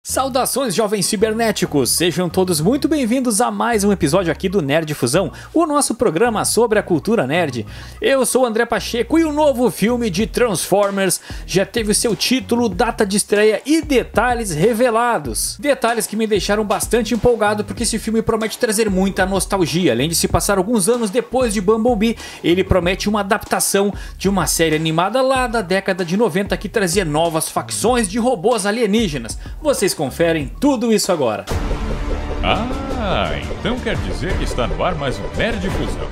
Saudações, jovens cibernéticos! Sejam todos muito bem-vindos a mais um episódio aqui do Nerd Fusão, o nosso programa sobre a cultura nerd. Eu sou o André Pacheco e o novo filme de Transformers já teve o seu título, data de estreia e detalhes revelados. Detalhes que me deixaram bastante empolgado porque esse filme promete trazer muita nostalgia. Além de se passar alguns anos depois de Bumblebee, ele promete uma adaptação de uma série animada lá da década de 90 que trazia novas facções de robôs alienígenas. Vocês conferem tudo isso agora. Então quer dizer que está no ar mais um Nerd Fusão.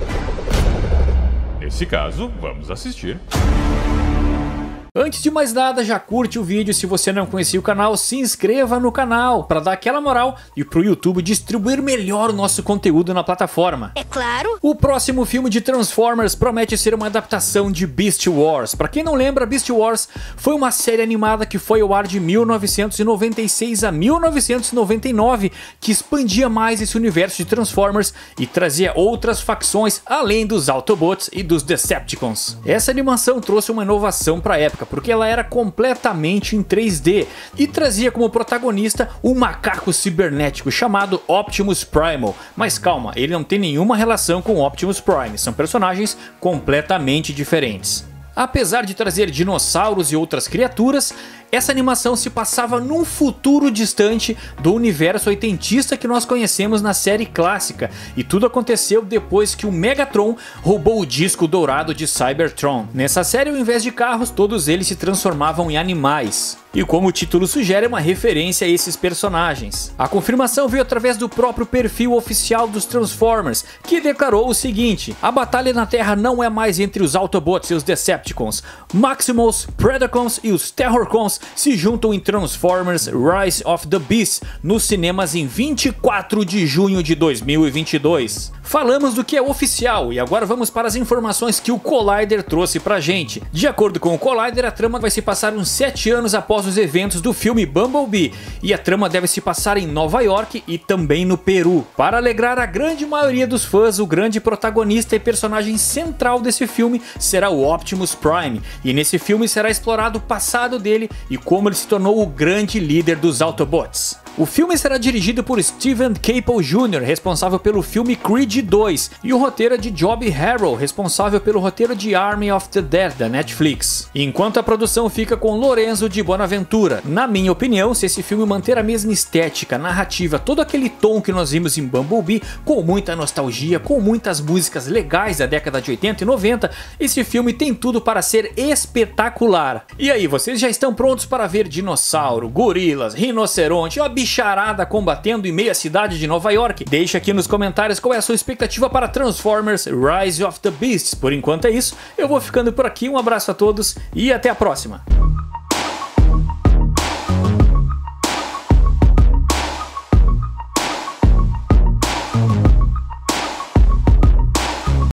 Nesse caso, vamos assistir. Antes de mais nada, já curte o vídeo, se você não conhecia o canal, se inscreva no canal para dar aquela moral e pro YouTube distribuir melhor o nosso conteúdo na plataforma. É claro! O próximo filme de Transformers promete ser uma adaptação de Beast Wars. Para quem não lembra, Beast Wars foi uma série animada que foi ao ar de 1996 a 1999, que expandia mais esse universo de Transformers e trazia outras facções além dos Autobots e dos Decepticons. Essa animação trouxe uma inovação para a época, porque ela era completamente em 3D e trazia como protagonista um macaco cibernético chamado Optimus Primal. Mas calma, ele não tem nenhuma relação com Optimus Prime, são personagens completamente diferentes. Apesar de trazer dinossauros e outras criaturas, essa animação se passava num futuro distante do universo oitentista que nós conhecemos na série clássica, e tudo aconteceu depois que o Megatron roubou o disco dourado de Cybertron. Nessa série, ao invés de carros, todos eles se transformavam em animais. E como o título sugere, é uma referência a esses personagens. A confirmação veio através do próprio perfil oficial dos Transformers, que declarou o seguinte: a batalha na Terra não é mais entre os Autobots e os Decepticons. Maximals, Predacons e os Terrorcons se juntam em Transformers Rise of the Beasts nos cinemas em 24 de junho de 2022. Falamos do que é oficial e agora vamos para as informações que o Collider trouxe pra gente. De acordo com o Collider, a trama vai se passar uns 7 anos após os eventos do filme Bumblebee, e a trama deve se passar em Nova York e também no Peru. Para alegrar a grande maioria dos fãs, o grande protagonista e personagem central desse filme será o Optimus Prime, e nesse filme será explorado o passado dele e como ele se tornou o grande líder dos Autobots. O filme será dirigido por Steven Caple Jr., responsável pelo filme Creed 2, e o roteiro é de Joby Harrow, responsável pelo roteiro de Army of the Dead da Netflix. Enquanto a produção fica com Lorenzo de Bonaventura. Na minha opinião, se esse filme manter a mesma estética, narrativa, todo aquele tom que nós vimos em Bumblebee, com muita nostalgia, com muitas músicas legais da década de 80 e 90, esse filme tem tudo para ser espetacular. E aí, vocês já estão prontos para ver dinossauro, gorilas, rinoceronte, a bicharada combatendo em meio à cidade de Nova York? Deixa aqui nos comentários qual é a sua expectativa para Transformers Rise of the Beasts. Por enquanto é isso, eu vou ficando por aqui, um abraço a todos e até a próxima!